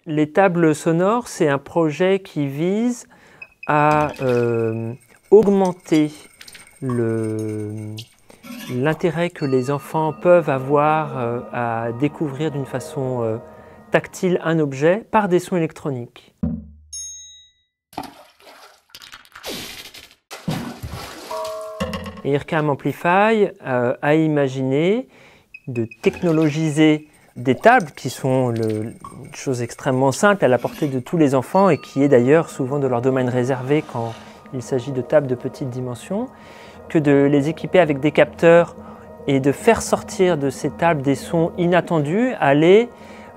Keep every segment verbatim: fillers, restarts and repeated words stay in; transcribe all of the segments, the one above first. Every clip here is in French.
Les tables sonores, c'est un projet qui vise à euh, augmenter l'intérêt que les enfants peuvent avoir euh, à découvrir d'une façon euh, tactile un objet par des sons électroniques. Et IRCAM Amplify euh, a imaginé de technologiser des tables qui sont le, une chose extrêmement simple à la portée de tous les enfants et qui est d'ailleurs souvent de leur domaine réservé quand il s'agit de tables de petite dimension, que de les équiper avec des capteurs et de faire sortir de ces tables des sons inattendus, aller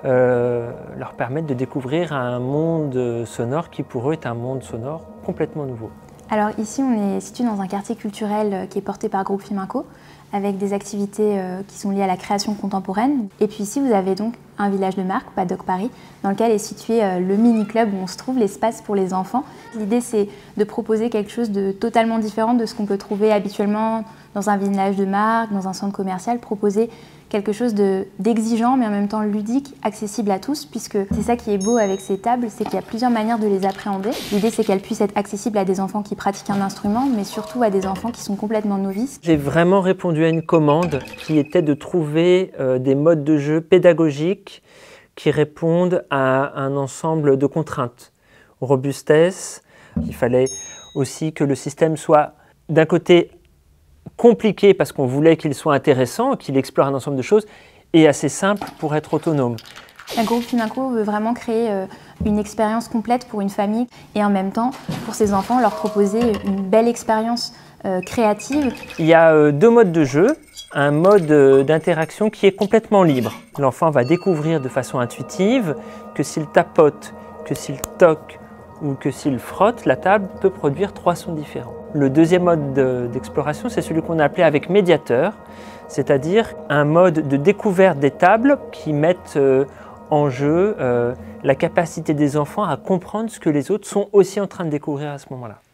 euh, leur permettre de découvrir un monde sonore qui pour eux est un monde sonore complètement nouveau. Alors ici on est situé dans un quartier culturel qui est porté par Groupe Filminco, avec des activités qui sont liées à la création contemporaine. Et puis ici vous avez donc un village de marque, Paddock Paris, dans lequel est situé le mini-club où on se trouve, l'espace pour les enfants. L'idée c'est de proposer quelque chose de totalement différent de ce qu'on peut trouver habituellement dans un village de marque, dans un centre commercial, proposer quelque chose d'exigeant mais en même temps ludique, accessible à tous, puisque c'est ça qui est beau avec ces tables, c'est qu'il y a plusieurs manières de les appréhender. L'idée c'est qu'elles puissent être accessibles à des enfants qui pratiquent un instrument, mais surtout à des enfants qui sont complètement novices. J'ai vraiment répondu à une commande qui était de trouver euh, des modes de jeu pédagogiques qui répondent à un ensemble de contraintes. Robustesse, il fallait aussi que le système soit d'un côté compliqué parce qu'on voulait qu'il soit intéressant, qu'il explore un ensemble de choses, et assez simple pour être autonome. Le groupe Filminco veut vraiment créer une expérience complète pour une famille et en même temps, pour ses enfants, leur proposer une belle expérience créative. Il y a deux modes de jeu, un mode d'interaction qui est complètement libre. L'enfant va découvrir de façon intuitive que s'il tapote, que s'il toque ou que s'il frotte, la table peut produire trois sons différents. Le deuxième mode d'exploration, c'est celui qu'on a appelé avec médiateur, c'est-à-dire un mode de découverte des tables qui mettent en jeu euh, la capacité des enfants à comprendre ce que les autres sont aussi en train de découvrir à ce moment-là.